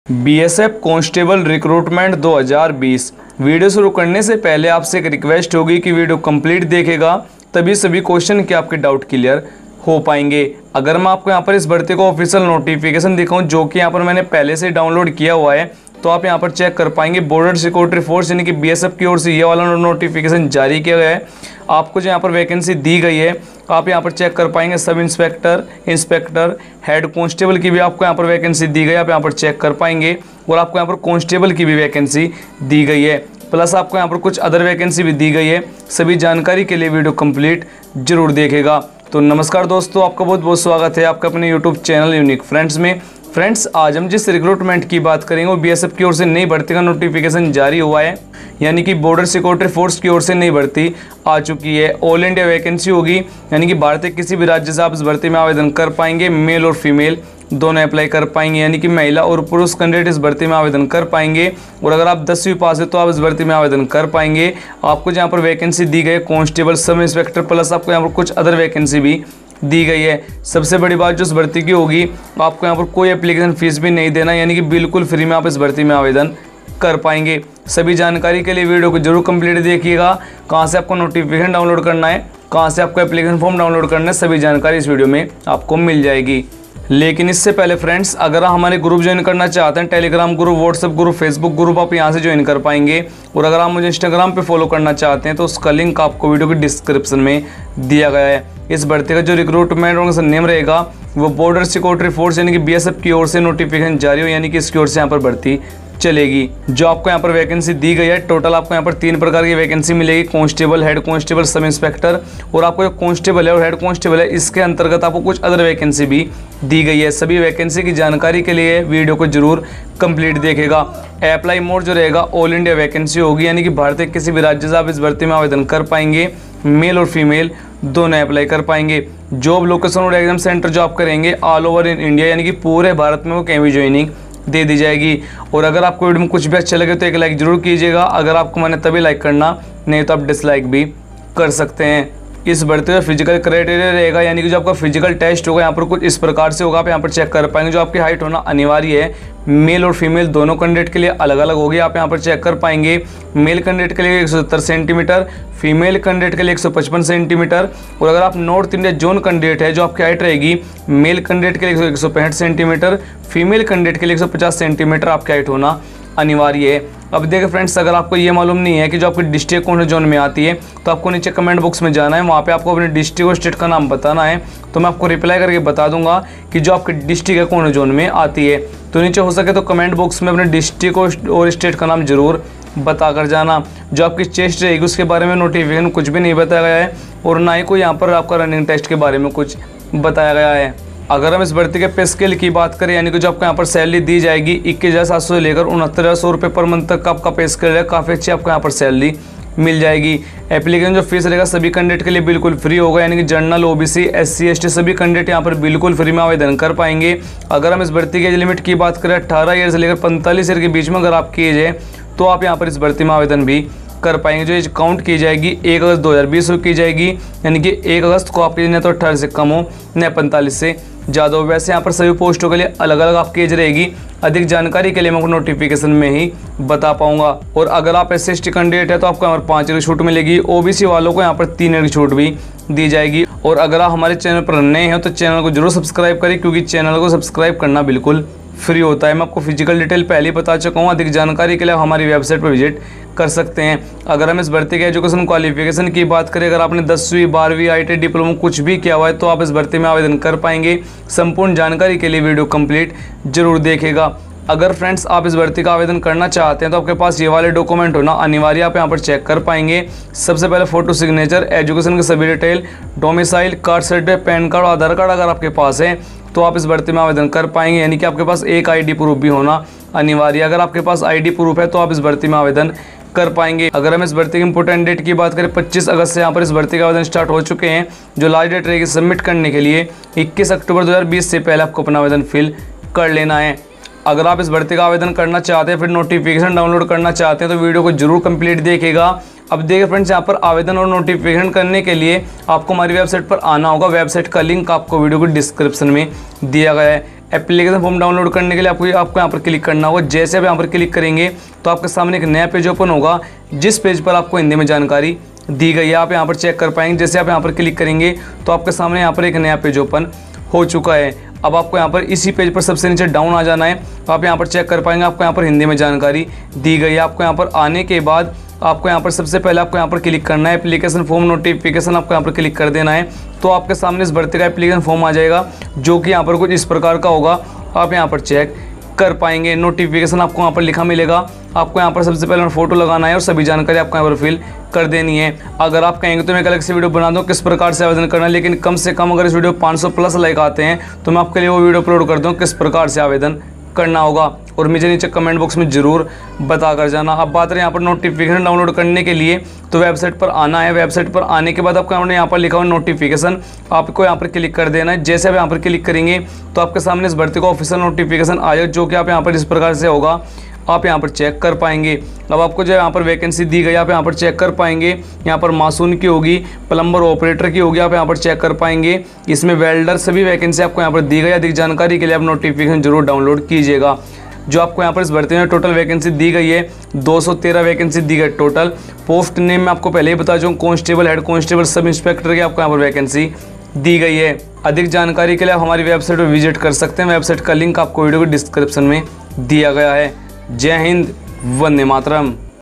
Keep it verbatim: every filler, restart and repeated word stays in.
BSF constable recruitment दो हज़ार बीस। वीडियो शुरू करने से पहले आपसे एक रिक्वेस्ट होगी कि वीडियो कंप्लीट देखेगा, तभी सभी क्वेश्चन के आपके डाउट क्लियर हो पाएंगे। अगर मैं आपको यहाँ पर इस भर्ती को ऑफिशियल नोटिफिकेशन दिखाऊं जो कि यहाँ पर मैंने पहले से डाउनलोड किया हुआ है, तो आप यहाँ पर चेक कर पाएंगे। बॉर्डर सिक्योरिटी फोर्स यानी कि बीएसएफ की ओर से ये वाला नोटिफिकेशन जारी किया गया है। आपको जो यहाँ पर वैकेंसी दी गई है आप यहाँ पर चेक कर पाएंगे। Sub inspector, inspector, head constable की भी आपको यहाँ पर वैकेंसी दी गई है, आप यहाँ पर चेक कर पाएंगे। और आपको यहाँ पर कांस्टेबल की भी वैकेंसी दी गई है, प्लस आपको यहाँ पर कुछ अदर वैकेंसी भी दी गई है। सभी जानकारी के लिए वीडियो कंप्लीट जरूर देखेगा। तो नमस्कार दोस्तों, आपका बहुत बहुत स्वागत है आपका अपने यूट्यूब चैनल यूनिक फ्रेंड्स में। फ्रेंड्स, आज हम जिस रिक्रूटमेंट की बात करेंगे वो बीएसएफ की ओर से नई भर्ती का नोटिफिकेशन जारी हुआ है, यानी कि बॉर्डर सिक्योरिटी फोर्स की ओर से नई भर्ती आ चुकी है। ऑल इंडिया वैकेंसी होगी, यानी कि भारत के किसी भी राज्य से आप इस भर्ती में आवेदन कर पाएंगे। मेल और फीमेल दोनों अप्लाई कर पाएंगे, यानी कि महिला और पुरुष कैंडिडेट इस भर्ती में आवेदन कर पाएंगे। और अगर आप दसवीं पास है तो आप इस भर्ती में आवेदन कर पाएंगे। आपको जहाँ पर वैकेंसी दी गई है कांस्टेबल, सब इंस्पेक्टर, प्लस आपको यहाँ पर कुछ अदर वैकेंसी भी दी गई है। सबसे बड़ी बात जो इस भर्ती की होगी, आपको यहाँ पर कोई एप्लीकेशन फीस भी नहीं देना, यानी कि बिल्कुल फ्री में आप इस भर्ती में आवेदन कर पाएंगे। सभी जानकारी के लिए वीडियो को जरूर कंप्लीट देखिएगा। कहाँ से आपको नोटिफिकेशन डाउनलोड करना है, कहाँ से आपको एप्लीकेशन फॉर्म डाउनलोड करना है, सभी जानकारी इस वीडियो में आपको मिल जाएगी। लेकिन इससे पहले फ्रेंड्स, अगर आप हमारे ग्रुप ज्वाइन करना चाहते हैं, Telegram group, WhatsApp group, Facebook group, आप यहाँ से ज्वाइन कर पाएंगे। और अगर आप मुझे इंस्टाग्राम पे फॉलो करना चाहते हैं तो उसका लिंक आपको वीडियो के डिस्क्रिप्शन में दिया गया है। इस भर्ती का जो रिक्रूटमेंट ऑर्गेनाइजेशन नेम रहेगा वो बॉर्डर सिक्योरिटी फोर्स यानी कि बीएसएफ की ओर से नोटिफिकेशन जारी हो, यानी कि इसकी ओर से यहाँ पर भर्ती चलेगी। जो आपको यहाँ पर वैकेंसी दी गई है, टोटल आपको यहाँ पर तीन प्रकार की वैकेंसी मिलेगी, constable, head constable, sub inspector. और आपको जो कांस्टेबल है और हेड कांस्टेबल है, इसके अंतर्गत आपको कुछ अदर वैकेंसी भी दी गई है। सभी वैकेंसी की जानकारी के लिए वीडियो को जरूर कंप्लीट देखेगा। अप्लाई मोड जो रहेगा ऑल इंडिया वैकेंसी होगी, यानी कि भारत के किसी भी राज्य से आप इस भर्ती में आवेदन कर पाएंगे। मेल और फीमेल दोनों अप्लाई कर पाएंगे। जॉब लोकेशन और एग्जाम सेंटर जो आप करेंगे ऑल ओवर इन इंडिया, यानी कि पूरे भारत में वो कहीं भी ज्वाइनिंग दे दी जाएगी। और अगर आपको वीडियो में कुछ भी अच्छा लगे तो एक लाइक जरूर कीजिएगा। अगर आपको मैंने तभी लाइक करना, नहीं तो आप डिसलाइक भी कर सकते हैं। इस भर्ती में फिजिकल क्राइटेरिया रहेगा, यानी कि जो आपका फिजिकल टेस्ट होगा यहाँ पर कुछ इस प्रकार से होगा, आप यहाँ पर चेक कर पाएंगे। जो आपकी हाइट होना अनिवार्य है, मेल और फीमेल दोनों कैंडिडेट के लिए अलग अलग होगी, आप यहाँ पर चेक कर पाएंगे। मेल कैंडिडेट के लिए एक सौ सत्तर सेंटीमीटर, फीमेल कैंडिडेट के लिए एक सौ पचपन सेंटीमीटर। और अगर आप नॉर्थ इंडिया जोन कैंडिडेट है, जो आपकी हाइट रहेगी मेल कैंडिडेट के लिए एक सौ पैंसठ सेंटीमीटर, फीमेल कैंडिडेट के लिए एक सौ पचास सेंटीमीटर आपकी हाइट होना अनिवार्य है। अब देखिए फ्रेंड्स, अगर आपको ये मालूम नहीं है कि जो आपकी डिस्ट्रिक्ट कौन से जोन में आती है, तो आपको नीचे कमेंट बॉक्स में जाना है, वहाँ पे आपको अपने डिस्ट्रिक्ट और स्टेट का नाम बताना है। तो मैं आपको रिप्लाई करके बता दूंगा कि जो आपकी डिस्ट्रिक्ट है कौन से जोन में आती है। तो नीचे हो सके तो कमेंट बॉक्स में अपने डिस्ट्रिक्ट और स्टेट का नाम जरूर बता कर जाना। जो आपकी चेस्ट रहेगी उसके बारे में नोटिफिकेशन कुछ भी नहीं बताया गया है, और ना ही कोई यहाँ पर आपका रनिंग टेस्ट के बारे में कुछ बताया गया है। अगर हम इस भर्ती के पे स्केल की बात करें, यानी कि जो आपको यहाँ पर सैलरी दी जाएगी इक्कीस हज़ार सात सौ से लेकर उनहत्तर हज़ार सौ रुपये पर मंथ तक का आपका पे स्केल है। काफ़ी अच्छी आपको यहाँ पर सैलरी मिल जाएगी। एप्लीकेशन जो फीस रहेगा सभी कैंडिडेट के लिए बिल्कुल फ्री होगा, यानी कि जनरल, ओबीसी, एससी, एसटी सभी कैंडिडेट यहाँ पर बिल्कुल फ्री में आवेदन कर पाएंगे। अगर हम इस भर्ती की एज लिमिट की बात करें, अट्ठारह ईयर से लेकर पैंतालीस ईयर के बीच में अगर आपकी एज है तो आप यहाँ पर इस भर्ती में आवेदन भी कर पाएंगे। जो एज काउंट की जाएगी एक अगस्त दो हज़ार बीस को की जाएगी, यानी कि एक अगस्त को आपकी एज न तो अट्ठारह से कम हो न पैंतालीस से ज़्यादा हो। वैसे यहाँ पर सभी पोस्टों के लिए अलग अलग आपकी एज रहेगी। अधिक जानकारी के लिए मैं आपको नोटिफिकेशन में ही बता पाऊंगा। और अगर आप S C S T candidate है तो आपको यहाँ पर पाँच ईयर की छूट मिलेगी। ओबीसी वालों को यहाँ पर तीन ईयर की छूट भी दी जाएगी। और अगर आप हमारे चैनल पर नए हैं तो चैनल को जरूर सब्सक्राइब करें, क्योंकि चैनल को सब्सक्राइब करना बिल्कुल फ्री होता है। मैं आपको फिजिकल डिटेल पहले ही बता चुका हूँ। अधिक जानकारी के लिए आप हमारी वेबसाइट पर विजिट कर सकते हैं। अगर हम इस भर्ती के एजुकेशन क्वालिफिकेशन की बात करें, अगर आपने दसवीं, बारहवीं, आईटी, डिप्लोमा कुछ भी किया हुआ है तो आप इस भर्ती में आवेदन कर पाएंगे। संपूर्ण जानकारी के लिए वीडियो कंप्लीट जरूर देखेगा। अगर फ्रेंड्स आप इस भर्ती का आवेदन करना चाहते हैं तो आपके पास ये वाले डॉक्यूमेंट होना अनिवार्य, आप यहाँ पर चेक कर पाएंगे। सबसे पहले फोटो सिग्नेचर, एजुकेशन के सभी detail, domicile, caste certificate, PAN card, Aadhaar card अगर आपके पास है तो आप इस भर्ती में आवेदन कर पाएंगे, यानी कि आपके पास एक आईडी प्रूफ भी होना अनिवार्य। अगर आपके पास आईडी प्रूफ है तो आप इस भर्ती में आवेदन कर पाएंगे। अगर हम इस भर्ती की इंपोर्टेंट डेट की बात करें, पच्चीस अगस्त से यहाँ पर इस भर्ती का आवेदन स्टार्ट हो चुके हैं। जो लास्ट डेट रहेगी सबमिट करने के लिए इक्कीस अक्टूबर दो हज़ार बीस से पहले आपको अपना आवेदन फिल कर लेना है। अगर आप इस भर्ती का आवेदन करना चाहते हैं, फिर नोटिफिकेशन डाउनलोड करना चाहते हैं, तो वीडियो को जरूर कंप्लीट देखिएगा। अब देखिए फ्रेंड्स, यहाँ पर आवेदन और नोटिफिकेशन करने के लिए आपको हमारी वेबसाइट पर आना होगा। वेबसाइट का लिंक आपको वीडियो को डिस्क्रिप्शन में दिया गया है। एप्लीकेशन फॉर्म डाउनलोड करने के लिए आपको आपको यहाँ पर क्लिक करना होगा। जैसे आप यहाँ पर क्लिक करेंगे तो आपके सामने एक नया पेज ओपन होगा, जिस पेज पर आपको हिंदी में जानकारी दी गई है आप यहाँ पर चेक कर पाएंगे। जैसे आप यहाँ पर क्लिक करेंगे तो आपके सामने यहाँ पर एक नया पेज ओपन हो चुका है। अब आपको यहाँ पर इसी पेज पर सबसे नीचे डाउन आ जाना है, तो आप यहाँ पर चेक कर पाएंगे आपको यहाँ पर हिंदी में जानकारी दी गई है। आपको यहाँ पर आने के बाद आपको यहाँ पर सबसे पहले आपको यहाँ पर क्लिक करना है, एप्लीकेशन फॉर्म नोटिफिकेशन आपको यहाँ पर क्लिक कर देना है। तो आपके सामने इस भर्ती का एप्लीकेशन फॉर्म आ जाएगा, जो कि यहाँ पर कुछ इस प्रकार का होगा, आप यहाँ पर चेक कर पाएंगे। नोटिफिकेशन आपको यहाँ पर लिखा मिलेगा, आपको यहाँ पर सबसे पहले फोटो लगाना है और सभी जानकारी आपको यहाँ पर फिल कर देनी है। अगर आप कहेंगे तो मैं एक अलग से वीडियो बना दूँ किस प्रकार से आवेदन करना है, लेकिन कम से कम अगर इस वीडियो पाँच सौ प्लस लाइक आते हैं तो मैं आपके लिए वो वीडियो अपलोड कर दूँ किस प्रकार से आवेदन करना होगा, और मुझे नीचे कमेंट बॉक्स में ज़रूर बता कर जाना। अब बात रही यहाँ पर नोटिफिकेशन डाउनलोड करने के लिए, तो वेबसाइट पर आना है। वेबसाइट पर आने के बाद आपको हमने यहाँ पर लिखा हुआ नोटिफिकेशन, आपको यहाँ पर क्लिक कर देना है। जैसे आप यहाँ पर क्लिक करेंगे तो आपके सामने इस भर्ती का ऑफिशियल नोटिफिकेशन आएगा, जो कि आप यहाँ पर इस प्रकार से होगा, आप यहाँ पर चेक कर पाएंगे। अब आपको जो यहाँ पर वैकेंसी दी गई आप यहाँ पर चेक कर पाएंगे। यहाँ पर मासून की होगी, प्लम्बर ऑपरेटर की होगी, आप यहाँ पर चेक कर पाएंगे। इसमें वेल्डर सभी वैकेंसी आपको यहाँ पर दी गई। अधिक जानकारी के लिए आप नोटिफिकेशन जरूर डाउनलोड कीजिएगा। जो आपको यहाँ पर इस भर्ती में टोटल वैकेंसी दी गई है, दो सौ तेरह वैकेंसी दी गई टोटल। पोस्ट नेम में आपको पहले ही बता दूँ, constable, head constable, sub inspector की आपको यहाँ पर वैकेंसी दी गई है। अधिक जानकारी के लिए आप हमारी वेबसाइट पर विजिट कर सकते हैं। वेबसाइट का लिंक आपको वीडियो के डिस्क्रिप्शन में दिया गया है। जय हिंद, वंदे मातरम।